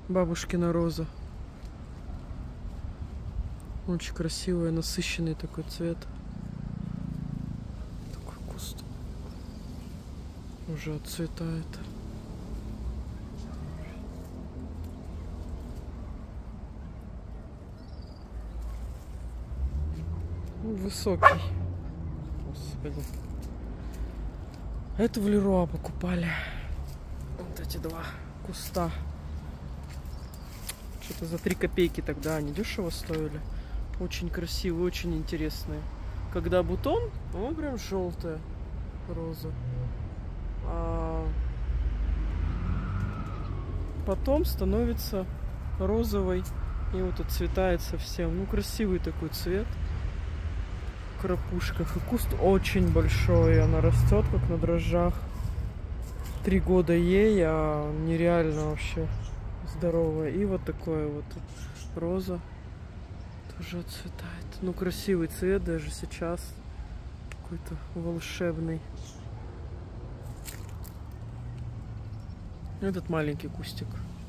Бабушкина роза. Очень красивый, насыщенный такой цвет. Такой куст. Уже отцветает. Высокий. Господи. Это в Леруа покупали. Вот эти два куста. Что-то за 3 копейки тогда они дешево стоили. Очень красивые, очень интересные. Когда бутон, он прям желтая роза. А потом становится розовой и вот отцветает совсем. Ну, красивый такой цвет. В крапушках. И куст очень большой. Она растет как на дрожжах. 3 года ей, а нереально вообще здоровая. И вот такое вот роза тоже отцветает. Ну, красивый цвет даже сейчас. Какой-то волшебный. Этот маленький кустик.